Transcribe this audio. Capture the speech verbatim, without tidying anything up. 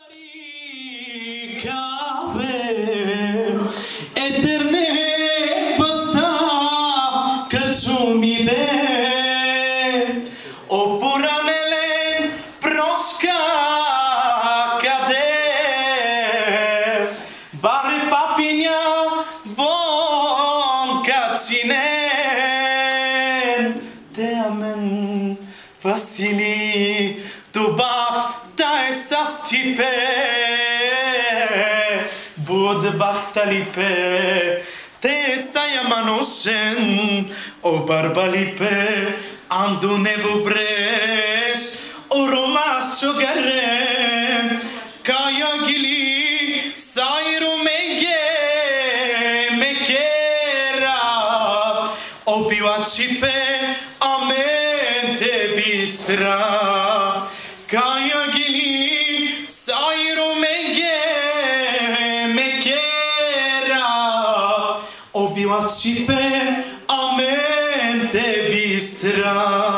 Eterne basta căciumide o puranele prosca cade bare papinia bon cacinen te amen Vasili tu bach ta esas cipe Bud bachtalipe te saia manoshen o barbalipe andu nevu bresh o romasho garem kaya gili sairu mege mekera o biwachipe amente bisra kaya gili sairu mege Obiła cipe, a mente bistra.